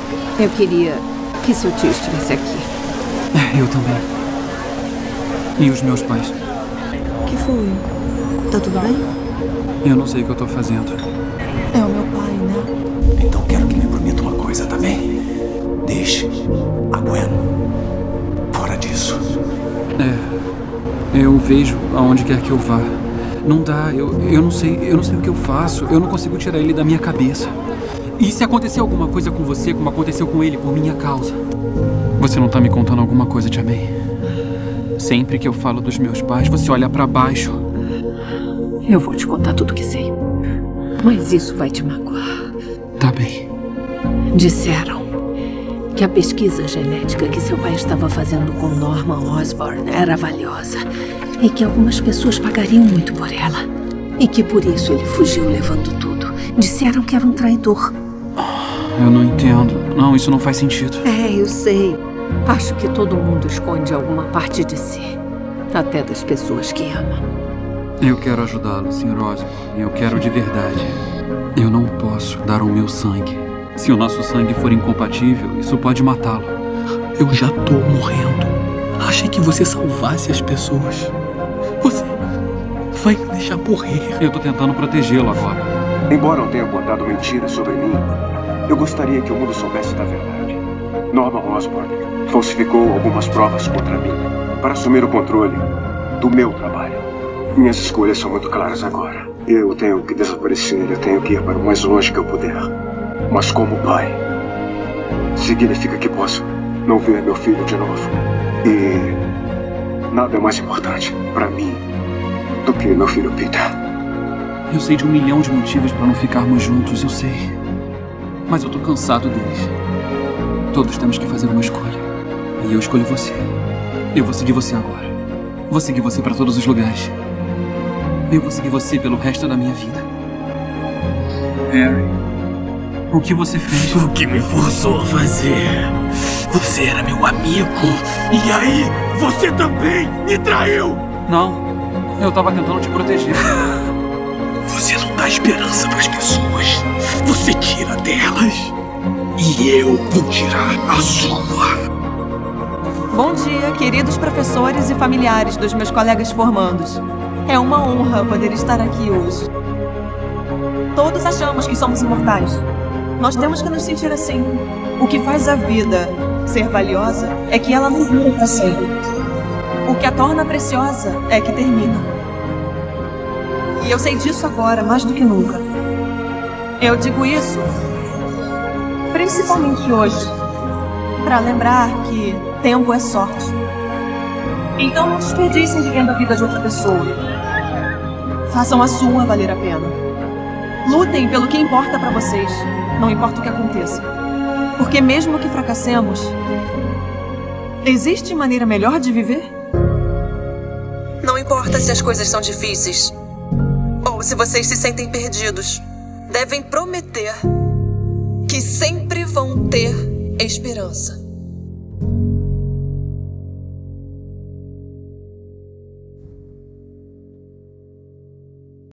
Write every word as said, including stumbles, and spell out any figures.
Eu queria que seu tio estivesse aqui. Eu também. E os meus pais? O que foi? Tá tudo bem? Eu não sei o que eu tô fazendo. É o meu pai, né? Então quero que me prometa uma coisa, tá bem? Deixe a Gwen fora disso. É. Eu vejo aonde quer que eu vá. Não dá, eu, eu não sei, eu não sei o que eu faço. Eu não consigo tirar ele da minha cabeça. E se acontecer alguma coisa com você, como aconteceu com ele por minha causa? Você não tá me contando alguma coisa, Tia May? Sempre que eu falo dos meus pais, você olha pra baixo. Eu vou te contar tudo que sei. Mas isso vai te magoar. Tá bem. Disseram que a pesquisa genética que seu pai estava fazendo com Norman Osborn era valiosa. E que algumas pessoas pagariam muito por ela. E que por isso ele fugiu levando tudo. Disseram que era um traidor. Eu não entendo. Não, isso não faz sentido. É, eu sei. Acho que todo mundo esconde alguma parte de si. Até das pessoas que ama. Eu quero ajudá-lo, senhor Osborn. Eu quero de verdade. Eu não posso dar o meu sangue. Se o nosso sangue for incompatível, isso pode matá-lo. Eu já tô morrendo. Achei que você salvasse as pessoas. Você vai me deixar morrer. Eu tô tentando protegê-lo agora. Embora eu tenha contado mentiras sobre mim, eu gostaria que o mundo soubesse da verdade. Norman Osborn falsificou algumas provas contra mim para assumir o controle do meu trabalho. Minhas escolhas são muito claras agora. Eu tenho que desaparecer, eu tenho que ir para o mais longe que eu puder. Mas como pai, significa que posso não ver meu filho de novo. E nada é mais importante para mim do que meu filho Peter. Eu sei de um milhão de motivos para não ficarmos juntos, eu sei. Mas eu tô cansado deles. Todos temos que fazer uma escolha. E eu escolho você. Eu vou seguir você agora. Vou seguir você para todos os lugares. Eu vou seguir você pelo resto da minha vida. Harry, o que você fez? O que me forçou a fazer? Você era meu amigo. E aí, você também me traiu! Não, eu tava tentando te proteger. Você não dá esperança para as pessoas. Você tira delas. E eu vou tirar a sua. Bom dia, queridos professores e familiares dos meus colegas formandos. É uma honra poder estar aqui hoje. Todos achamos que somos imortais. Nós temos que nos sentir assim. O que faz a vida ser valiosa é que ela não dura para sempre. O que a torna preciosa é que termina. E eu sei disso agora, mais do que nunca. Eu digo isso principalmente hoje, para lembrar que tempo é sorte. Então não desperdicem vivendo a vida de outra pessoa. Façam a sua valer a pena. Lutem pelo que importa para vocês, não importa o que aconteça. Porque mesmo que fracassemos, existe maneira melhor de viver? Não importa se as coisas são difíceis ou se vocês se sentem perdidos, devem prometer que sempre vão ter esperança.